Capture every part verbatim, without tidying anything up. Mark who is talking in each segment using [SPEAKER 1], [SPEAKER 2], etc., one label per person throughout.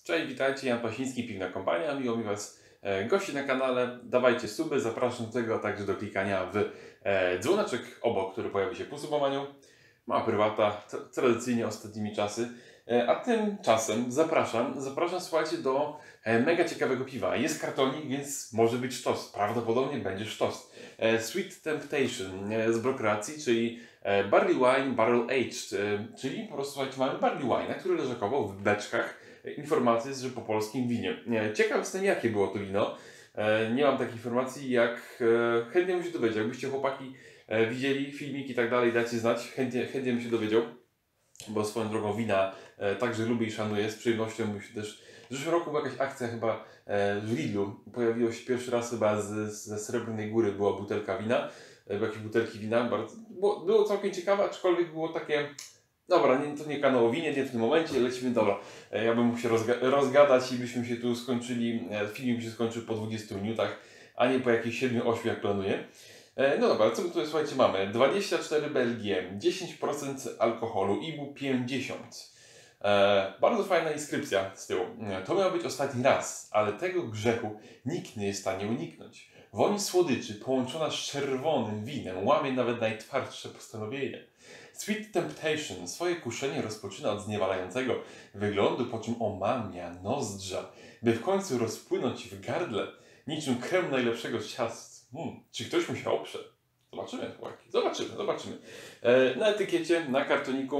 [SPEAKER 1] Cześć, witajcie, Jan Pasiński, Piwna Kompania. Miło mi Was e, gości na kanale. Dawajcie suby, zapraszam do tego, a także do klikania w e, dzwoneczek obok, który pojawi się po subowaniu. Mała prywata, tra tradycyjnie ostatnimi czasy. E, a tymczasem zapraszam, zapraszam słuchajcie do e, mega ciekawego piwa. Jest kartonik, więc może być sztos. Prawdopodobnie będzie sztos. E, Sweet Temptation e, z Brokreacji, czyli e, Barley Wine Barrel Aged, e, czyli po prostu słuchajcie, mamy Barley Wine, który leżakował w beczkach. Informacja jest, że po polskim winie. Ciekaw jestem, jakie było to wino. Nie mam takiej informacji, jak chętnie bym się dowiedział. Jakbyście chłopaki widzieli filmik i tak dalej, dajcie znać. Chętnie, chętnie bym się dowiedział, bo swoją drogą wina także lubię i szanuję. Z przyjemnością bym się też... W zeszłym roku była jakaś akcja chyba w Lidlu. Pojawiło się pierwszy raz chyba z, ze Srebrnej Góry była butelka wina. Były jakieś butelki wina. Bardzo, było, było całkiem ciekawe, aczkolwiek było takie... Dobra, nie, to nie kanał o winie, nie w tym momencie, lecimy, dobra. Ja bym mógł się rozga rozgadać i byśmy się tu skończyli, film by się skończył po dwudziestu minutach, a nie po jakichś siedmiu ośmiu jak planuję. No dobra, co my tutaj, słuchajcie, mamy? dwadzieścia cztery B L G, dziesięć procent alkoholu, I B U pięćdziesiąt. E, bardzo fajna inskrypcja z tyłu. To miał być ostatni raz, ale tego grzechu nikt nie jest w stanie uniknąć. Woń słodyczy połączona z czerwonym winem łamie nawet najtwardsze postanowienia. Sweet Temptation swoje kuszenie rozpoczyna od zniewalającego wyglądu, po czym omamia nozdrza, by w końcu rozpłynąć w gardle, niczym krem najlepszego z ciast. Hmm, czy ktoś mu się oprze? Zobaczymy, chłopaki. Zobaczymy, zobaczymy. E, na etykiecie, na kartoniku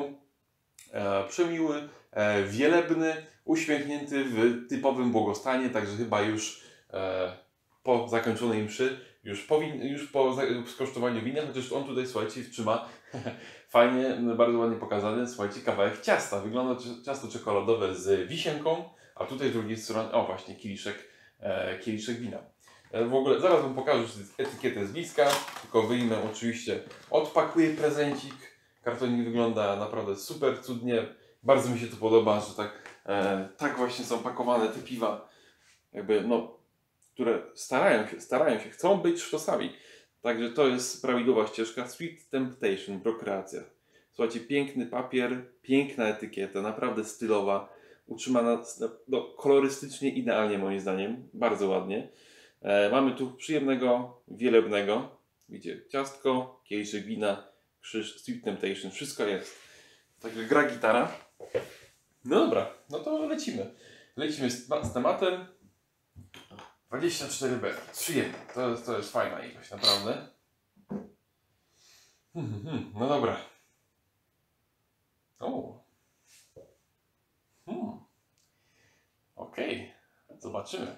[SPEAKER 1] e, przemiły, e, wielebny, uśmiechnięty w typowym błogostanie, także chyba już e, po zakończonej mszy, już po, win, już po skosztowaniu wina, chociaż on tutaj, słuchajcie, trzyma fajnie, bardzo ładnie pokazany, słuchajcie, kawałek ciasta. Wygląda ciasto czekoladowe z wisienką, a tutaj z drugiej strony, o właśnie, kieliszek, e, kieliszek wina. E, w ogóle, zaraz Wam pokażę etykietę z bliska, tylko wyjmę oczywiście, odpakuję prezencik. Kartonik wygląda naprawdę super, cudnie. Bardzo mi się to podoba, że tak, e, tak właśnie są pakowane te piwa, jakby, no, które starają się, starają się, chcą być sztosami. Także to jest prawidłowa ścieżka. Sweet Temptation, Brokreacja. Słuchajcie, piękny papier, piękna etykieta, naprawdę stylowa, utrzymana no, kolorystycznie idealnie moim zdaniem, bardzo ładnie. E, mamy tu przyjemnego, wielebnego, widzicie, ciastko, kieliszek wina, krzyż, Sweet Temptation, wszystko jest. Także gra gitara. No dobra, no to lecimy. Lecimy z, z tematem. dwadzieścia cztery B. Przyjemnie. To jest, to jest fajna ilość, naprawdę. Hmm, hmm, no dobra. O. Hmm. Okej. Okay. Zobaczymy.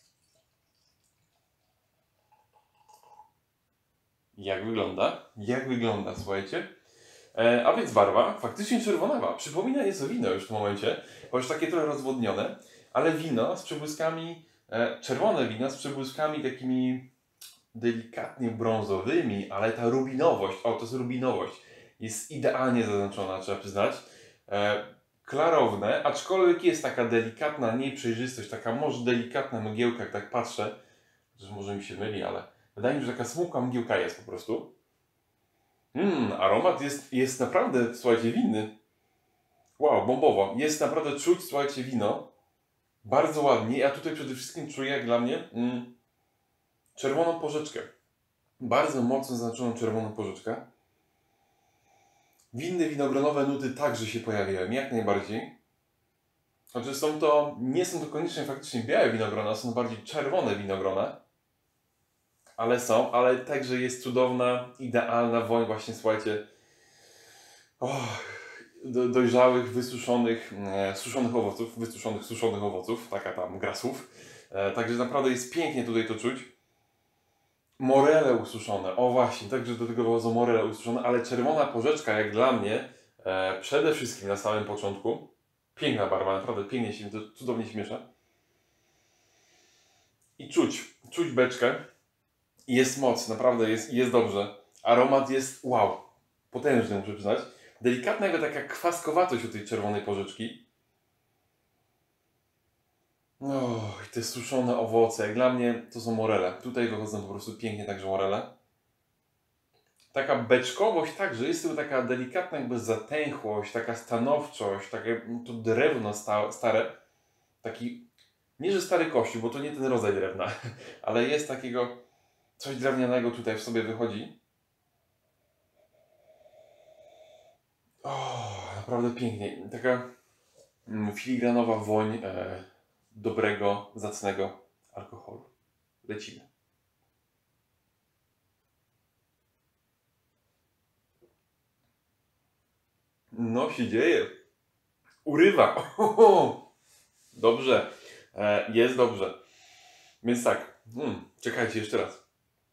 [SPEAKER 1] Jak wygląda? Jak wygląda, słuchajcie? E, a więc barwa, faktycznie czerwonawa. Przypomina nieco wino już w tym momencie, bo już takie trochę rozwodnione, ale wino z przebłyskami, e, czerwone wino z przebłyskami takimi delikatnie brązowymi, ale ta rubinowość, o to jest rubinowość, jest idealnie zaznaczona, trzeba przyznać. E, klarowne, aczkolwiek jest taka delikatna nieprzejrzystość, taka może delikatna mgiełka, jak tak patrzę, chociaż może mi się myli, ale wydaje mi się, że taka smukła mgiełka jest po prostu. Mmm, aromat jest, jest naprawdę, słuchajcie, winny. Wow, bombowo. Jest naprawdę czuć, słuchajcie, wino. Bardzo ładnie. Ja tutaj przede wszystkim czuję, jak dla mnie, mm, czerwoną porzeczkę. Bardzo mocno zaznaczoną czerwoną porzeczkę. Winne winogronowe nuty także się pojawiają, jak najbardziej. Znaczy są to, nie są to koniecznie faktycznie białe winogrona, są to bardziej czerwone winogrona. Ale są, ale także jest cudowna, idealna woń właśnie, słuchajcie, oh, do, dojrzałych, wysuszonych, e, suszonych owoców, wysuszonych, suszonych owoców, taka tam gra słów. E, także naprawdę jest pięknie tutaj to czuć. Morele ususzone, o właśnie, także do tego dochodzą morele ususzone, ale czerwona porzeczka jak dla mnie, e, przede wszystkim na samym początku, piękna barwa, naprawdę pięknie się, to cudownie się miesza. I czuć, czuć beczkę. Jest moc, naprawdę jest, jest dobrze. Aromat jest wow, potężny muszę przyznać. Delikatna jakby taka kwaskowatość u tej czerwonej porzeczki. O, i te suszone owoce, jak dla mnie to są morele. Tutaj wychodzą po prostu pięknie także morele. Taka beczkowość także, jest tu taka delikatna jakby zatęchłość, taka stanowczość, takie to drewno sta, stare. taki, nie że stary kościół, bo to nie ten rodzaj drewna, ale jest takiego, coś drewnianego tutaj w sobie wychodzi. O, naprawdę pięknie. Taka mm, filigranowa woń e, dobrego, zacnego alkoholu. Lecimy. No się dzieje. Urywa. Ohoho. Dobrze. E, jest dobrze. Więc tak. Hmm, czekajcie jeszcze raz.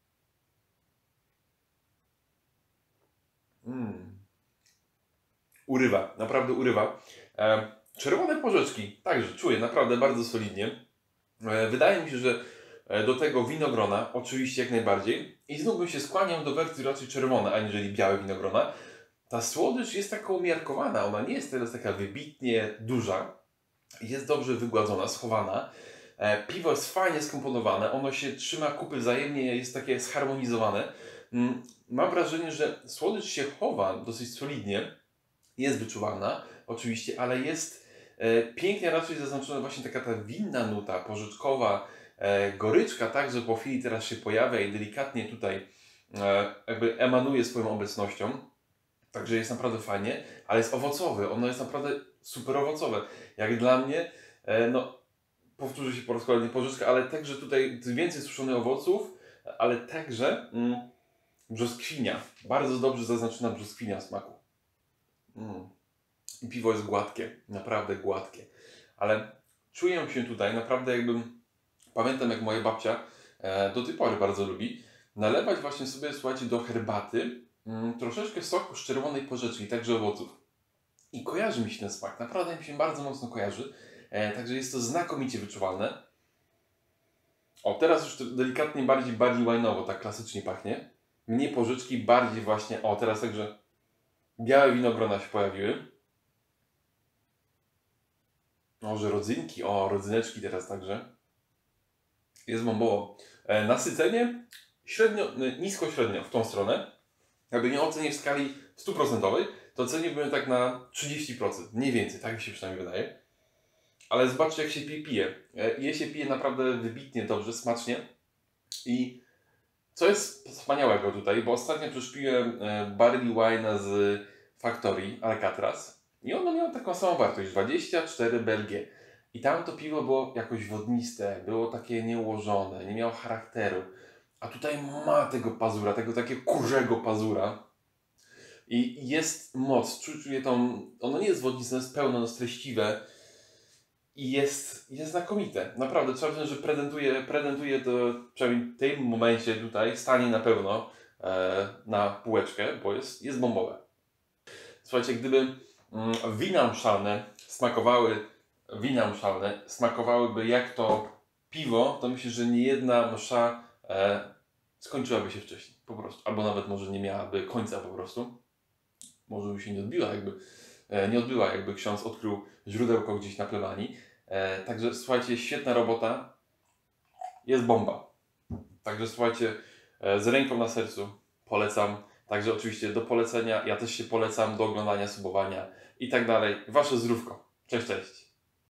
[SPEAKER 1] Hmm. Urywa. Naprawdę urywa. E, czerwone porzeczki. Także czuję naprawdę bardzo solidnie. E, wydaje mi się, że e, do tego winogrona. Oczywiście jak najbardziej. I znów bym się skłaniał do wersji raczej czerwone, aniżeli białe winogrona. Ta słodycz jest taka umiarkowana, ona nie jest teraz taka wybitnie duża, jest dobrze wygładzona, schowana. E, piwo jest fajnie skomponowane, ono się trzyma kupy wzajemnie, jest takie zharmonizowane. Mm, mam wrażenie, że słodycz się chowa dosyć solidnie, jest wyczuwalna oczywiście, ale jest e, pięknie raczej zaznaczona właśnie taka ta winna nuta, porzeczkowa, e, goryczka także po chwili teraz się pojawia i delikatnie tutaj e, jakby emanuje swoją obecnością. Także jest naprawdę fajnie, ale jest owocowy. Ono jest naprawdę super owocowe. Jak dla mnie, e, no powtórzę się po raz kolejny pożyczka, ale także tutaj więcej suszonych owoców, ale także mm, brzoskwinia. Bardzo dobrze zaznaczona brzoskwinia w smaku. Mm. I piwo jest gładkie, naprawdę gładkie. Ale czuję się tutaj naprawdę jakbym, pamiętam jak moja babcia e, do tej pory bardzo lubi, nalewać właśnie sobie, słuchajcie, do herbaty Mm, troszeczkę soku z czerwonej porzeczki, także owoców. I kojarzy mi się ten smak, naprawdę mi się bardzo mocno kojarzy. E, także jest to znakomicie wyczuwalne. O, teraz już to delikatnie bardziej, bardziej wine'owo, tak klasycznie pachnie. Mniej porzeczki, bardziej właśnie, o teraz także białe winogrona się pojawiły. Może rodzynki, o rodzyneczki teraz także. Jest bombowo. E, nasycenie średnio, nisko-średnio w tą stronę. Jakby nie ocenię w skali stuprocentowej, to oceniłbym tak na trzydzieści procent. Mniej więcej, tak mi się przynajmniej wydaje. Ale zobaczcie jak się pije. pije. Je się pije naprawdę wybitnie dobrze, smacznie. I co jest wspaniałego tutaj, bo ostatnio przecież piłem barley wine'a z Factory Alcatraz. I ono miało taką samą wartość, dwadzieścia cztery B L G. I tam to piwo było jakoś wodniste, było takie nieułożone, nie miało charakteru. A tutaj ma tego pazura, tego takiego kurzego pazura. I jest moc, czuję tą, ono nie jest wodniste, jest pełne, jest treściwe. I jest, jest znakomite. Naprawdę, trzeba powiedzieć, że prezentuje, prezentuje to, przynajmniej w tym momencie tutaj, stanie na pewno e, na półeczkę, bo jest, jest bombowe. Słuchajcie, gdyby mm, wina mszalne smakowały, wina mszalne smakowałyby jak to piwo, to myślę, że nie jedna msza e, skończyłaby się wcześniej, po prostu. Albo nawet może nie miałaby końca po prostu. Może by się nie odbiła, jakby e, nie odbyła, jakby ksiądz odkrył źródełko gdzieś na plebanii. E, także słuchajcie, świetna robota. Jest bomba. Także słuchajcie, e, z ręką na sercu polecam. Także oczywiście do polecenia, ja też się polecam do oglądania, subowania i tak dalej. Wasze zdrówko. Cześć, cześć.